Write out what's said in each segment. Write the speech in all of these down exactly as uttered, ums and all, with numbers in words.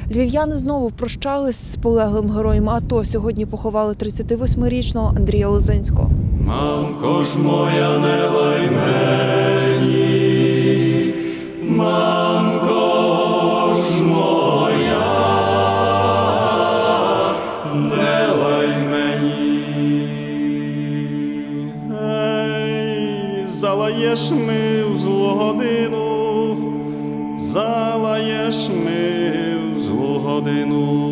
Львів'яни знову прощались з полеглим героєм АТО. Сьогодні поховали тридцятивосьмирічного Андрія Лозинського. Мамко ж моя, не лай мені, мамко ж моя, не лай мені. Ей, залаєш ми в злу годину, залаєш ми в злу годину.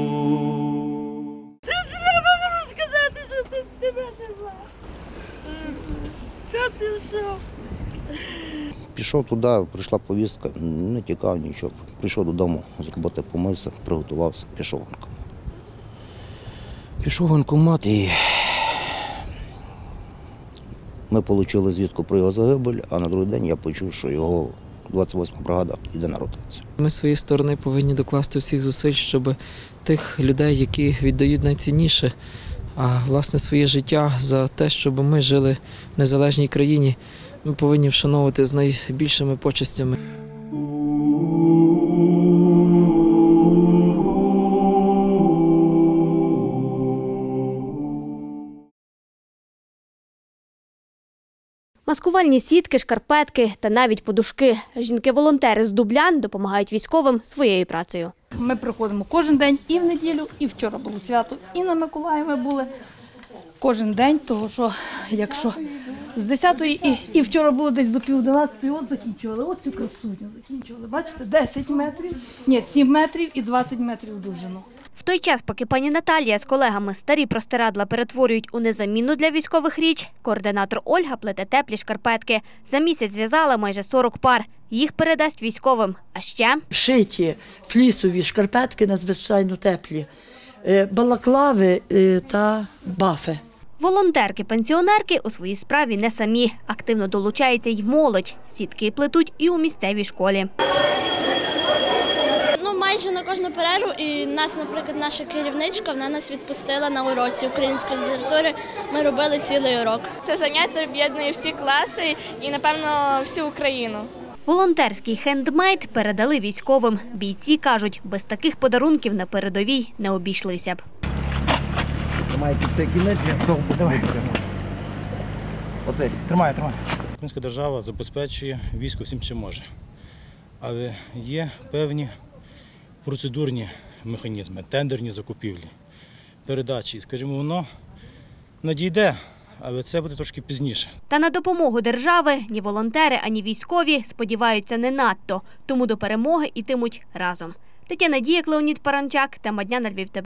Пішов туди, прийшла повістка, не тікав нічого. Прийшов додому, з роботи помився, приготувався, пішов в воєнкомат. Пішов в воєнкомат і ми отримали звістку про його загибель, а на другий день я почув, що його двадцять восьма бригада йде на ротацію. Ми з своєї сторони повинні докласти всіх зусиль, щоб тих людей, які віддають найцінніше, а власне своє життя за те, щоб ми жили в незалежній країні, ми повинні вшановувати з найбільшими почестями. Маскувальні сітки, шкарпетки та навіть подушки. Жінки-волонтери з Дублян допомагають військовим своєю працею. Ми приходимо кожен день, і в неділю, і вчора було свято, і на Миколаї ми були кожен день, тому що якщо з десятої і, і вчора було десь до пів одинадцятої, от закінчували, от цю красуню закінчували. Бачите, десять метрів, ні, сім метрів і двадцять метрів довжину. В той час, поки пані Наталія з колегами старі простирадла перетворюють у незамінну для військових річ, координатор Ольга плете теплі шкарпетки. За місяць зв'язала майже сорок пар. Їх передасть військовим. А ще шиті флісові шкарпетки надзвичайно теплі, балаклави та бафи. Волонтерки-пенсіонерки у своїй справі не самі. Активно долучається й молодь. Сітки плетуть і у місцевій школі. Майже на кожну перерву, і нас, наприклад, наша керівничка, вона нас відпустила на уроці української літератури. Ми робили цілий урок. Це заняття об'єднує всі класи і, напевно, всю Україну. Волонтерський хендмейд передали військовим. Бійці кажуть, без таких подарунків на передовій не обійшлися б. Тримайте цей кінець, я з того буду. Оцей, тримай, тримай. Українська держава забезпечує військо всім, чим може. Але є певні процедурні механізми, тендерні закупівлі, передачі. Скажімо, воно надійде, але це буде трошки пізніше. Та на допомогу держави ні волонтери, ані військові сподіваються не надто. Тому до перемоги йтимуть разом. Тетяна Діяк, Леонід Паранчак, тема дня на Львів ТВ.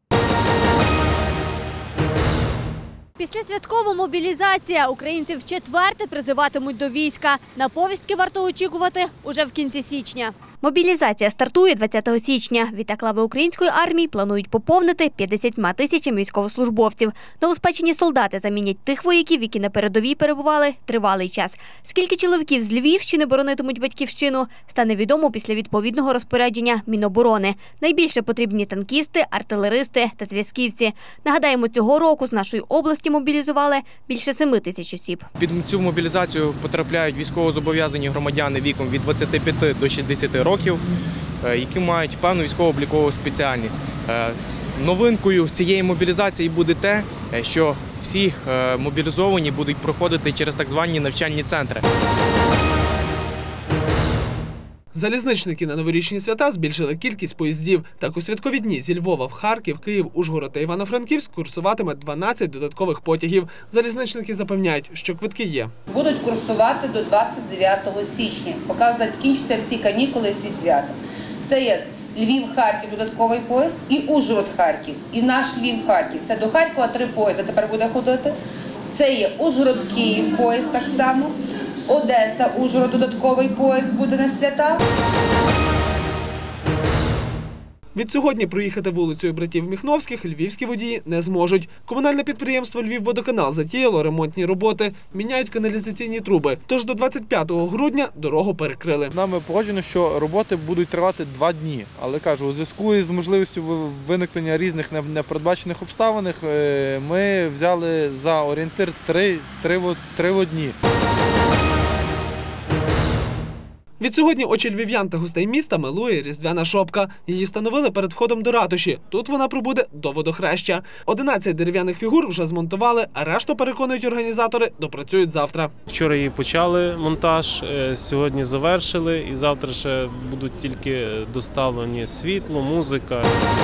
Післясвяткова мобілізація. Українців вчетверте призиватимуть до війська. На повістки варто очікувати уже в кінці січня. Мобілізація стартує двадцятого січня. Відтак лави української армії планують поповнити п'ятдесятьма тисячами військовослужбовців. Новоспечені солдати замінять тих вояків, які на передовій перебували тривалий час. Скільки чоловіків з Львівщини боронитимуть батьківщину, стане відомо після відповідного розпорядження Міноборони. Найбільше потрібні танкісти, артилеристи та зв'язківці. Нагадаємо, цього року з нашої області мобілізували більше семи тисяч осіб. Під цю мобілізацію потрапляють військовозобов'язані громадяни віком від двадцяти п'яти до шістдесяти років, які мають певну військово-облікову спеціальність. Новинкою цієї мобілізації буде те, що всі мобілізовані будуть проходити через так звані навчальні центри. Залізничники на новорічні свята збільшили кількість поїздів. Так у святкові дні зі Львова в Харків, Київ, Ужгород та Івано-Франківськ курсуватиме дванадцять додаткових потягів. Залізничники запевняють, що квитки є. Будуть курсувати до двадцять дев'ятого січня, поки закінчаться всі канікули, всі свята. Це є Львів-Харків додатковий поїзд і Ужгород-Харків, і наш Львів-Харків. Це до Харкова три поїзди тепер буде ходити. Це є Ужгород-Київ поїзд так само. Одеса, Ужгород, додатковий поїзд буде на свята. Відсьогодні проїхати вулицею братів Міхновських львівські водії не зможуть. Комунальне підприємство «Львівводоканал» затіяло ремонтні роботи, міняють каналізаційні труби. Тож до двадцять п'ятого грудня дорогу перекрили. Нами погоджено, що роботи будуть тривати два дні. Але, кажу, у зв'язку з можливістю виникнення різних непередбачених обставин ми взяли за орієнтир три дні. Відсьогодні очі львів'ян та гостей міста милує різдвяна шопка. Її встановили перед входом до ратуші. Тут вона пробуде до водохреща. одинадцять дерев'яних фігур вже змонтували, а решту, переконують організатори, допрацюють завтра. Вчора її почали монтаж, сьогодні завершили і завтра ще будуть тільки доставлені світло, музика.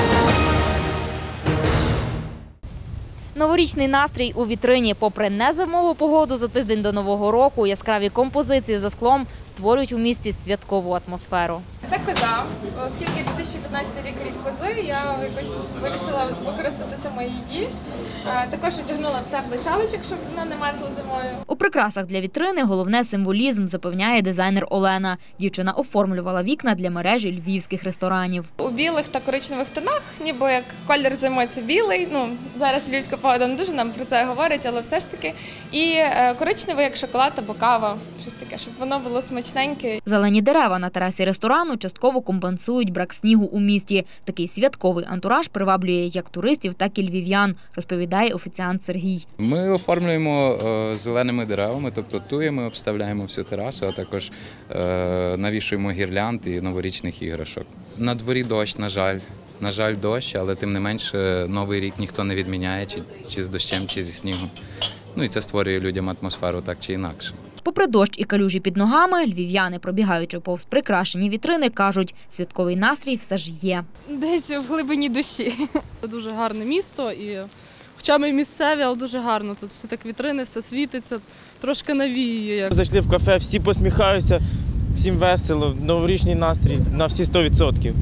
Новорічний настрій у вітрині. Попри незимову погоду за тиждень до Нового року, яскраві композиції за склом створюють у місті святкову атмосферу. Це коза. Оскільки дві тисячі п'ятнадцятий рік рік кози, я якось вирішила використати саме її. Також одягнула в теплий шаличок, щоб вона не мерзла зимою. У прикрасах для вітрини головне символізм, запевняє дизайнер Олена. Дівчина оформлювала вікна для мережі львівських ресторанів. У білих та коричневих тонах, ніби як колір зими – це білий. Ну, зараз львівська погода не дуже нам про це говорить, але все ж таки. І коричневий, як шоколад або кава, щось таке, щоб воно було смачненьке. Зелені дерева на терасі ресторану частково компенсують брак снігу у місті. Такий святковий антураж приваблює як туристів, так і львів'ян, розповідає офіціант Сергій. Ми оформлюємо зеленими деревами, тобто туємо, обставляємо всю терасу, а також навішуємо гірлянд і новорічних іграшок. На дворі дощ, на жаль. На жаль, дощ, але тим не менше Новий рік ніхто не відміняє, чи, чи з дощем, чи зі снігом. Ну і це створює людям атмосферу так чи інакше. Попри дощ і калюжі під ногами, львів'яни, пробігаючи повз прикрашені вітрини, кажуть, святковий настрій все ж є. Десь в глибині душі. Це дуже гарне місто, і хоча ми місцеві, але дуже гарно. Тут все так вітрини, все світиться, трошки навіює. Зайшли в кафе, всі посміхаються, всім весело, новорічний настрій на всі сто відсотків.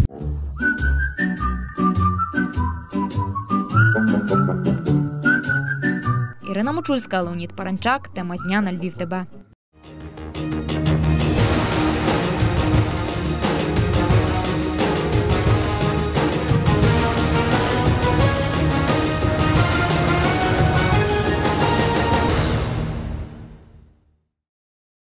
Ірина Мочульська, Леонід Паранчак. Тема дня на Львів ТБ.